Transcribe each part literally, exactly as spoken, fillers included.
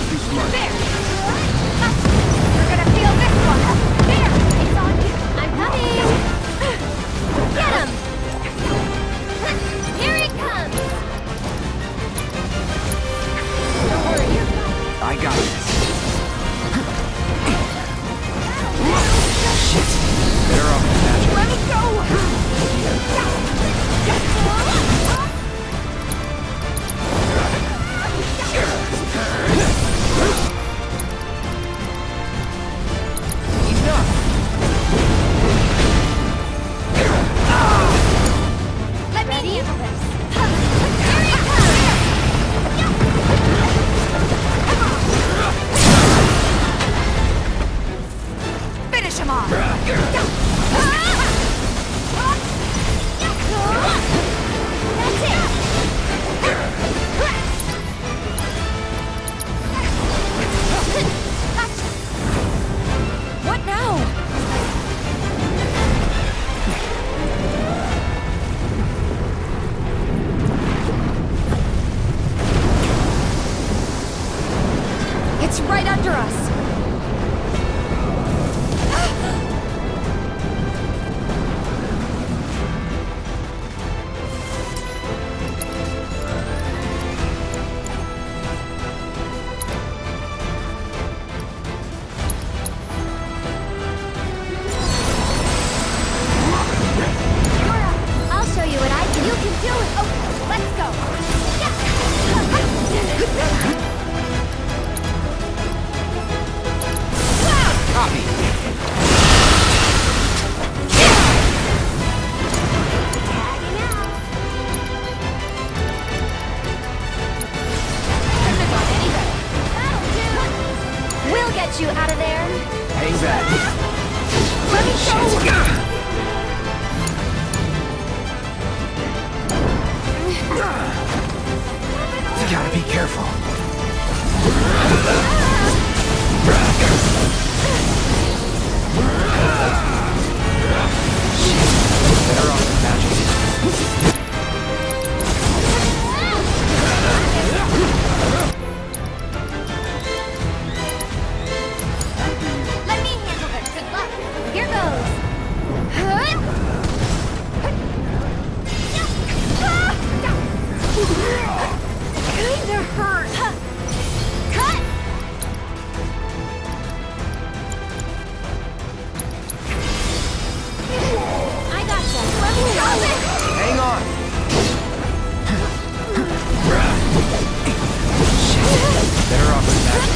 too smart. There! You're gonna feel this one! There! It's on you! I'm coming! Get him! Here he comes! Don't worry, you're fine. I got this. Shit! Better off than magic. Let me go! Enough! Let me handle this! Here he comes! Finish him off! That's it! What now? It's right under us! I'll show you what I can. You can do it. Okay, let's go. Copy! Tagging out. Couldn't have gone any better. That'll do. We'll get you out of there. Hang back. Let me go. You gotta be careful. Better off than magic. Let me handle this. Good luck. Here goes. Kinda hurt. Cut! I gotcha. Let me go. Hang on! Better off than magic.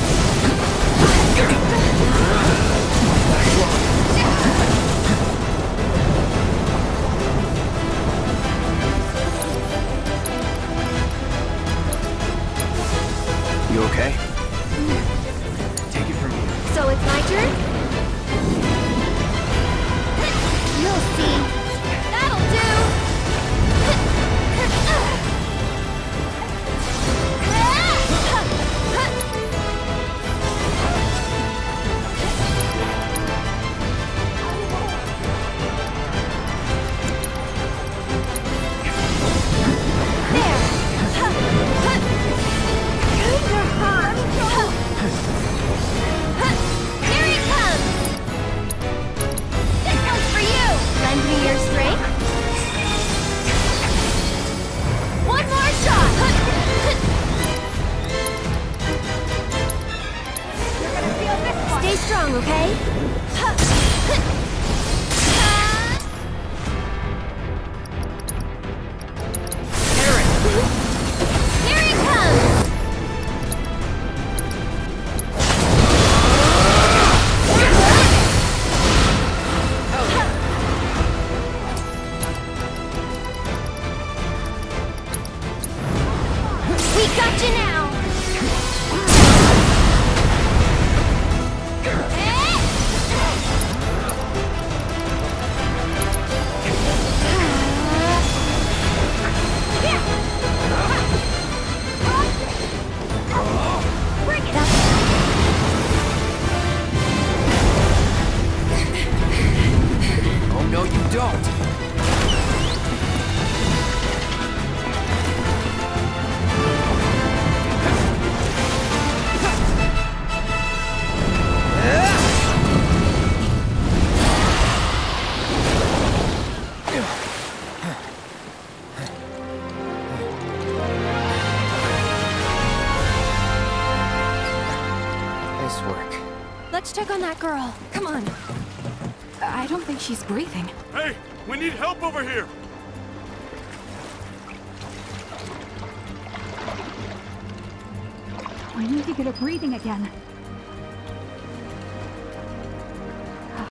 You okay? Take it from here. So it's my turn? You'll see. That'll do! Here he comes! This one's for you! Lend me your strength. One more shot! You're gonna feel this one! Stay strong, okay? Here he comes! We got you now! Nice work. Let's check on that girl. Come on. I don't think she's breathing. Hey, we need help over here! I need to get her breathing again.